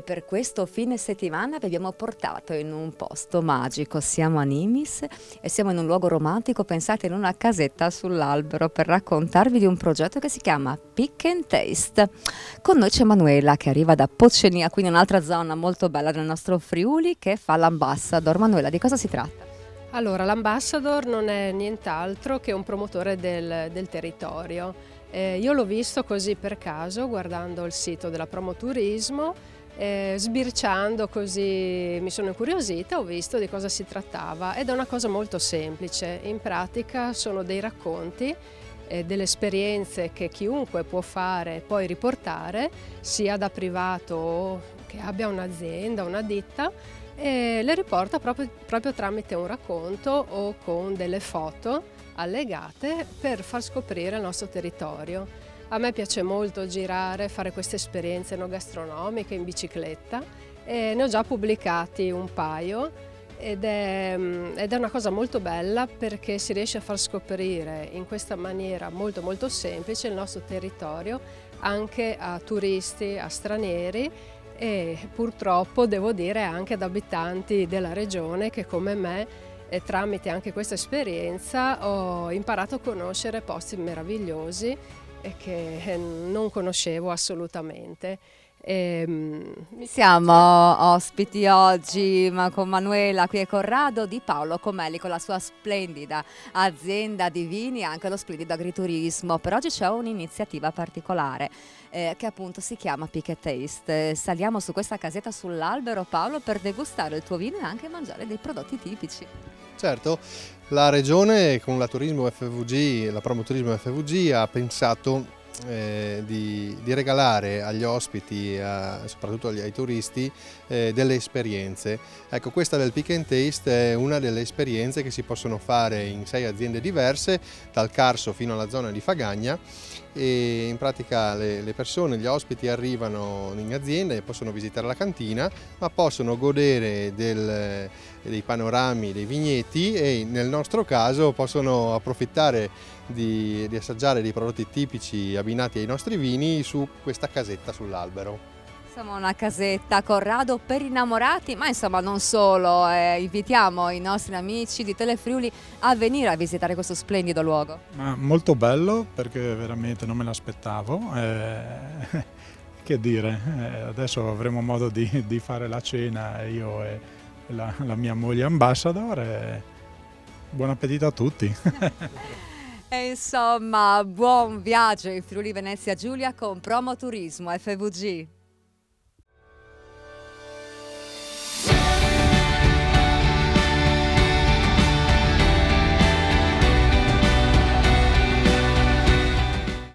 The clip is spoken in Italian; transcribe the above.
per questo fine settimana vi abbiamo portato in un posto magico. Siamo a Nimis e siamo in un luogo romantico, pensate, in una casetta sull'albero, per raccontarvi di un progetto che si chiama Pick and Taste. Con noi c'è Manuela che arriva da Pocenia, quindi un'altra zona molto bella del nostro Friuli, che fa l'ambassador. Manuela, di cosa si tratta? Allora, l'ambassador non è nient'altro che un promotore del territorio. Io l'ho visto così per caso, guardando il sito della Promoturismo, sbirciando così mi sono incuriosita, ho visto di cosa si trattava ed è una cosa molto semplice. In pratica sono dei racconti, delle esperienze che chiunque può fare e poi riportare, sia da privato o che abbia un'azienda, una ditta, e le riporta proprio tramite un racconto o con delle foto allegate per far scoprire il nostro territorio. A me piace molto girare, fare queste esperienze enogastronomiche in bicicletta e ne ho già pubblicati un paio ed è una cosa molto bella perché si riesce a far scoprire in questa maniera molto molto semplice il nostro territorio anche a turisti, a stranieri e purtroppo devo dire anche ad abitanti della regione che come me tramite anche questa esperienza ho imparato a conoscere posti meravigliosi che non conoscevo assolutamente. Siamo ospiti oggi con Manuela qui a Corrado di Paolo Comelli con la sua splendida azienda di vini e anche lo splendido agriturismo. Per oggi c'è un'iniziativa particolare che appunto si chiama Pick and Taste. Saliamo su questa casetta sull'albero, Paolo, per degustare il tuo vino e anche mangiare dei prodotti tipici. Certo, la regione con la Turismo FVG, la Promoturismo FVG ha pensato di regalare agli ospiti, soprattutto ai turisti, delle esperienze. Ecco, questa del Pick and Taste è una delle esperienze che si possono fare in 6 aziende diverse, dal Carso fino alla zona di Fagagna, e in pratica le persone, gli ospiti arrivano in azienda e possono visitare la cantina, ma possono godere dei panorami, dei vigneti e nel nostro caso possono approfittare di assaggiare dei prodotti tipici abbinati ai nostri vini su questa casetta sull'albero. Insomma, una casetta a Corrado per innamorati, ma insomma non solo, invitiamo i nostri amici di Telefriuli a venire a visitare questo splendido luogo. Ma molto bello perché veramente non me l'aspettavo, che dire, adesso avremo modo di fare la cena io e la mia moglie ambassador e buon appetito a tutti. E insomma, buon viaggio in Friuli Venezia Giulia con Promoturismo FVG.